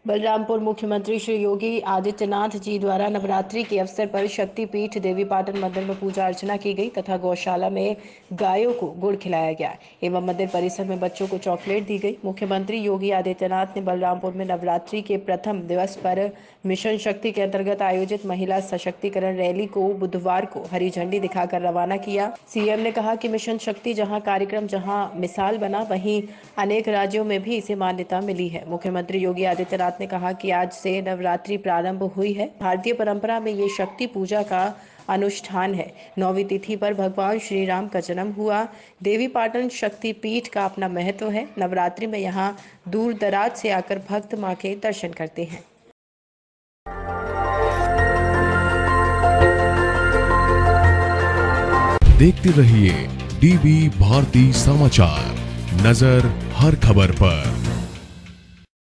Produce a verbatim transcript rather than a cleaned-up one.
बलरामपुर मुख्यमंत्री श्री योगी आदित्यनाथ जी द्वारा नवरात्रि के अवसर पर शक्तिपीठ देवीपाटन मंदिर में पूजा अर्चना की गई तथा गौशाला में गायों को गुड़ खिलाया गया एवं मंदिर परिसर में बच्चों को चॉकलेट दी गई। मुख्यमंत्री योगी आदित्यनाथ ने बलरामपुर में नवरात्रि के प्रथम दिवस पर मिशन शक्ति के अंतर्गत आयोजित महिला सशक्तिकरण रैली को बुधवार को हरी झंडी दिखाकर रवाना किया। सीएम ने कहा कि मिशन शक्ति जहां कार्यक्रम जहां मिसाल बना, वहीं अनेक राज्यों में भी इसे मान्यता मिली है। मुख्यमंत्री योगी आदित्यनाथ ने कहा कि आज से नवरात्रि प्रारंभ हुई है। भारतीय परंपरा में ये शक्ति पूजा का अनुष्ठान है। नौवीं तिथि पर भगवान श्री राम का जन्म हुआ। देवीपाटन शक्ति पीठ का अपना महत्व है। नवरात्रि में यहाँ दूर दराज से आकर भक्त मां के दर्शन करते हैं। देखते रहिए डीवी भारती समाचार, नजर हर खबर पर।